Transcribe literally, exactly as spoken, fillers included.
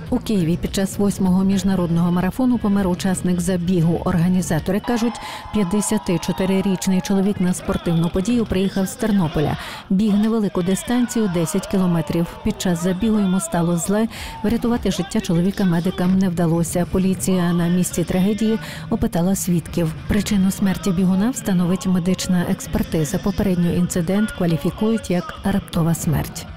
У Києві під час восьмого міжнародного марафону помер учасник забігу. Організатори кажуть, п'ятдесятичотирирічний чоловік на спортивну подію приїхав з Тернополя. Біг невелику дистанцію – десять кілометрів. Під час забігу йому стало зле. Врятувати життя чоловіка медикам не вдалося. Поліція на місці трагедії опитала свідків. Причину смерті бігуна встановить медична експертиза. Попередньо інцидент кваліфікують як раптова смерть.